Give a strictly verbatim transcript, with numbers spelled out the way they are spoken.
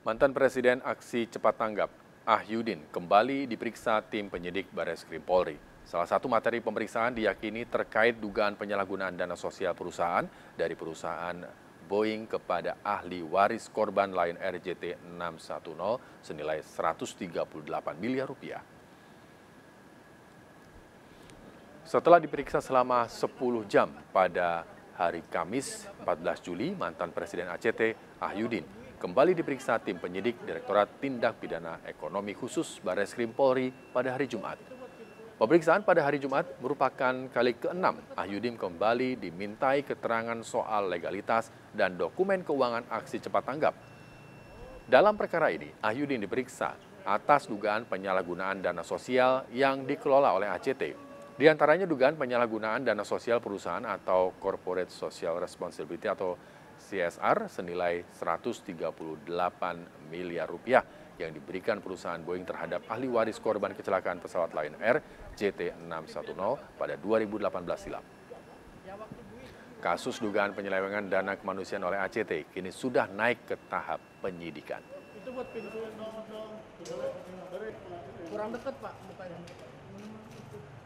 Mantan Presiden Aksi Cepat Tanggap, Ah Yudin, kembali diperiksa tim penyidik Bareskrim Polri. Salah satu materi pemeriksaan diyakini terkait dugaan penyalahgunaan dana sosial perusahaan dari perusahaan Boeing kepada ahli waris korban Lion Air J T enam satu nol senilai seratus tiga puluh delapan miliar rupiah. Setelah diperiksa selama sepuluh jam pada hari Kamis empat belas Juli, mantan Presiden A C T, Ah Yudin, kembali diperiksa tim penyidik Direktorat Tindak Pidana Ekonomi Khusus Bareskrim Polri pada hari Jumat. Pemeriksaan pada hari Jumat merupakan kali keenam Ah Yudin kembali dimintai keterangan soal legalitas dan dokumen keuangan aksi cepat tanggap. Dalam perkara ini, Ah Yudin diperiksa atas dugaan penyalahgunaan dana sosial yang dikelola oleh A C T. Di antaranya dugaan penyalahgunaan dana sosial perusahaan atau Corporate Social Responsibility atau C S R senilai seratus tiga puluh delapan miliar rupiah yang diberikan perusahaan Boeing terhadap ahli waris korban kecelakaan pesawat Lion Air J T enam satu nol pada dua ribu delapan belas silam. Kasus dugaan penyelewengan dana kemanusiaan oleh A C T kini sudah naik ke tahap penyidikan. Itu buat pintu kurang dekat Pak mukanya.